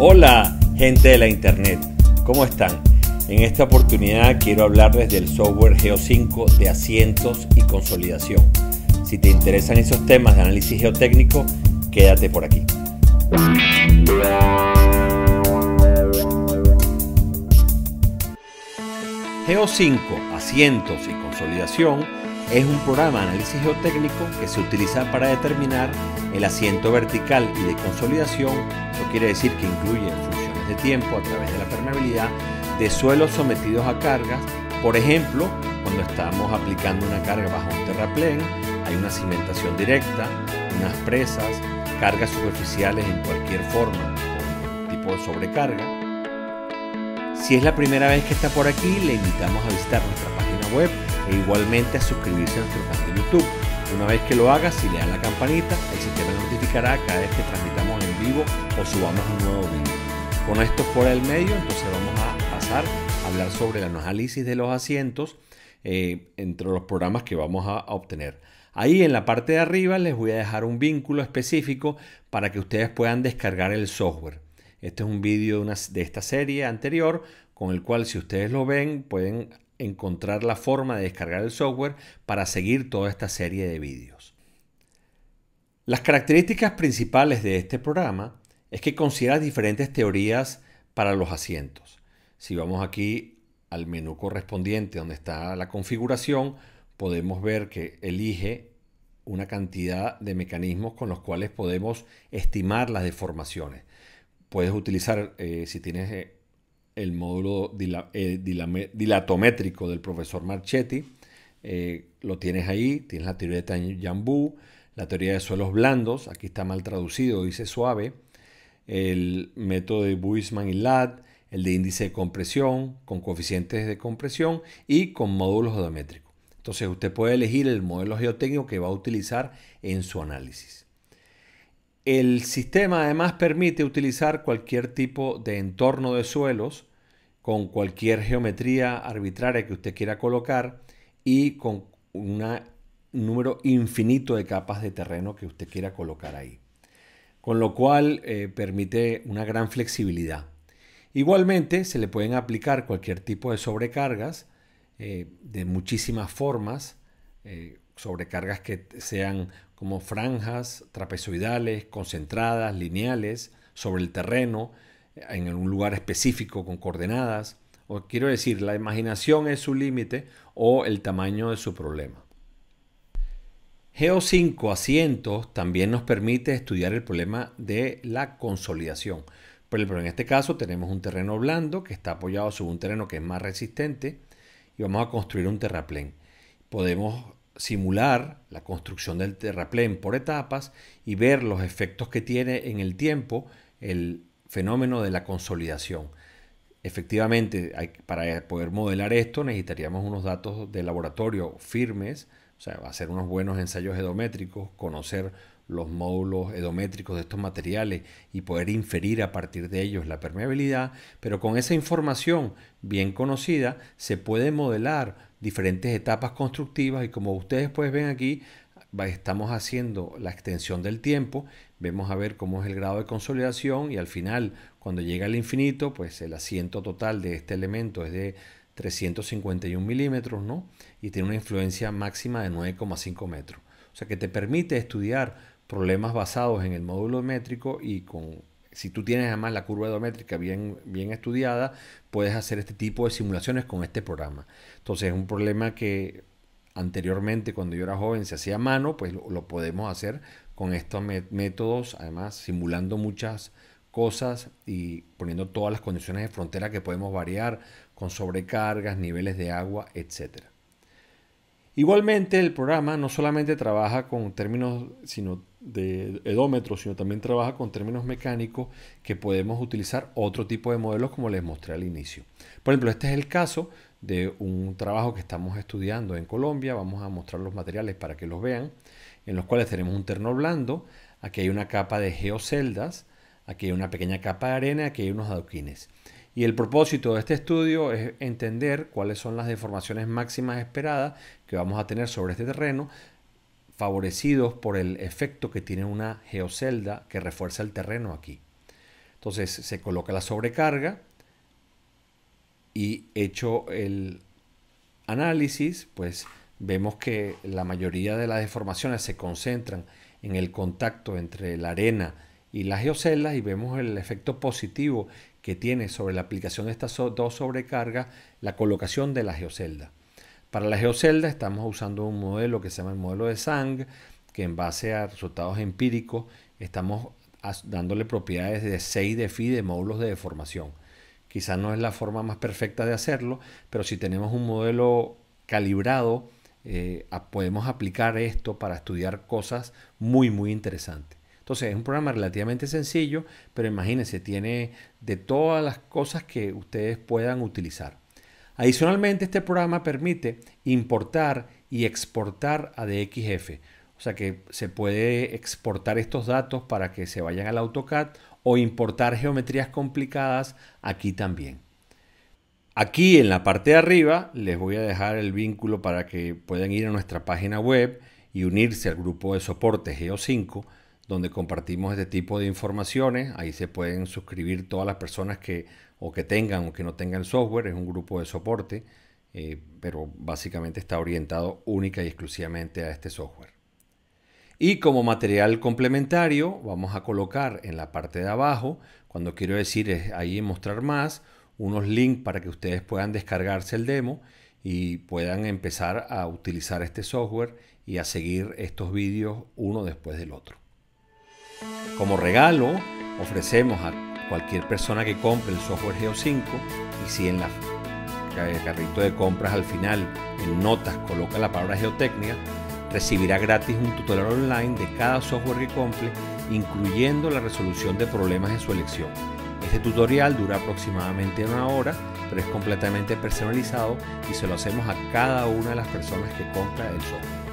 Hola, gente de la internet, ¿cómo están? En esta oportunidad quiero hablarles del software Geo5 de asientos y consolidación. Si te interesan esos temas de análisis geotécnico, quédate por aquí. Geo5, asientos y consolidación es un programa de análisis geotécnico que se utiliza para determinar el asiento vertical y de consolidación. Eso quiere decir que incluye funciones de tiempo a través de la permeabilidad de suelos sometidos a cargas. Por ejemplo, cuando estamos aplicando una carga bajo un terraplén, hay una cimentación directa, unas presas, cargas superficiales en cualquier forma, con tipo de sobrecarga. Si es la primera vez que está por aquí, le invitamos a visitar nuestra página web e igualmente a suscribirse a nuestro canal de YouTube. Una vez que lo haga, si le dan la campanita, el sistema notificará cada vez que transmitamos en vivo o subamos un nuevo vídeo. Con esto fuera del medio, entonces vamos a pasar a hablar sobre el análisis de los asientos entre los programas que vamos a obtener. Ahí en la parte de arriba les voy a dejar un vínculo específico para que ustedes puedan descargar el software. Este es un vídeo de esta serie anterior con el cual, si ustedes lo ven, pueden encontrar la forma de descargar el software para seguir toda esta serie de vídeos. Las características principales de este programa es que considera diferentes teorías para los asientos. Si vamos aquí al menú correspondiente donde está la configuración, podemos ver que elige una cantidad de mecanismos con los cuales podemos estimar las deformaciones. Puedes utilizar, si tienes el módulo dilatométrico del profesor Marchetti, lo tienes ahí. Tienes la teoría de Tanyambu, la teoría de suelos blandos, aquí está mal traducido, dice suave, el método de Buisman y Ladd, el de índice de compresión, con coeficientes de compresión y con módulos geométricos. Entonces usted puede elegir el modelo geotécnico que va a utilizar en su análisis. El sistema además permite utilizar cualquier tipo de entorno de suelos con cualquier geometría arbitraria que usted quiera colocar y con un número infinito de capas de terreno que usted quiera colocar ahí. Con lo cual permite una gran flexibilidad. Igualmente se le pueden aplicar cualquier tipo de sobrecargas de muchísimas formas, sobrecargas que sean como franjas trapezoidales, concentradas, lineales, sobre el terreno, en un lugar específico con coordenadas. O quiero decir, la imaginación es su límite o el tamaño de su problema. Geo5 asientos también nos permite estudiar el problema de la consolidación. Por ejemplo, en este caso tenemos un terreno blando que está apoyado sobre un terreno que es más resistente y vamos a construir un terraplén. Podemos simular la construcción del terraplén por etapas y ver los efectos que tiene en el tiempo el fenómeno de la consolidación. Efectivamente, para poder modelar esto necesitaríamos unos datos de laboratorio firmes, o sea, hacer unos buenos ensayos edométricos, conocer los módulos edométricos de estos materiales y poder inferir a partir de ellos la permeabilidad, pero con esa información bien conocida se puede modelar diferentes etapas constructivas y, como ustedes pues ven aquí, estamos haciendo la extensión del tiempo, vemos a ver cómo es el grado de consolidación y al final, cuando llega al infinito, pues el asiento total de este elemento es de 351 milímetros, ¿no? Y tiene una influencia máxima de 9,5 metros. O sea que te permite estudiar problemas basados en el módulo métrico y si tú tienes además la curva edométrica bien estudiada, puedes hacer este tipo de simulaciones con este programa. Entonces es un problema que anteriormente, cuando yo era joven, se hacía a mano, pues lo podemos hacer con estos métodos, además simulando muchas cosas y poniendo todas las condiciones de frontera que podemos variar con sobrecargas, niveles de agua, etc. Igualmente, el programa no solamente trabaja con términos de edómetros, sino también trabaja con términos mecánicos que podemos utilizar otro tipo de modelos, como les mostré al inicio. Por ejemplo, este es el caso de un trabajo que estamos estudiando en Colombia. Vamos a mostrar los materiales para que los vean, en los cuales tenemos un terreno blando, aquí hay una capa de geoceldas, aquí hay una pequeña capa de arena, aquí hay unos adoquines. Y el propósito de este estudio es entender cuáles son las deformaciones máximas esperadas que vamos a tener sobre este terreno, favorecidos por el efecto que tiene una geocelda que refuerza el terreno aquí. Entonces se coloca la sobrecarga y hecho el análisis, pues vemos que la mayoría de las deformaciones se concentran en el contacto entre la arena y las geoceldas y vemos el efecto positivo que tiene sobre la aplicación de estas dos sobrecargas la colocación de la geocelda. Para la geocelda estamos usando un modelo que se llama el modelo de Zhang, que en base a resultados empíricos estamos dándole propiedades de 6 de phi de módulos de deformación. Quizás no es la forma más perfecta de hacerlo, pero si tenemos un modelo calibrado, podemos aplicar esto para estudiar cosas muy interesantes. Entonces es un programa relativamente sencillo, pero imagínense, tiene de todas las cosas que ustedes puedan utilizar. Adicionalmente, este programa permite importar y exportar a DXF. O sea que se puede exportar estos datos para que se vayan al AutoCAD o importar geometrías complicadas aquí también. Aquí en la parte de arriba les voy a dejar el vínculo para que puedan ir a nuestra página web y unirse al grupo de soporte Geo5, donde compartimos este tipo de informaciones. Ahí se pueden suscribir todas las personas que tengan o que no tengan software. Es un grupo de soporte, pero básicamente está orientado única y exclusivamente a este software. Y como material complementario vamos a colocar en la parte de abajo, cuando quiero decir es ahí en mostrar más, unos links para que ustedes puedan descargarse el demo y puedan empezar a utilizar este software y a seguir estos vídeos uno después del otro. Como regalo ofrecemos a cualquier persona que compre el software Geo5, y si en el carrito de compras al final en notas coloca la palabra geotecnia, recibirá gratis un tutorial online de cada software que compre, incluyendo la resolución de problemas de su elección. Este tutorial dura aproximadamente 1 hora, pero es completamente personalizado y se lo hacemos a cada una de las personas que compra el software.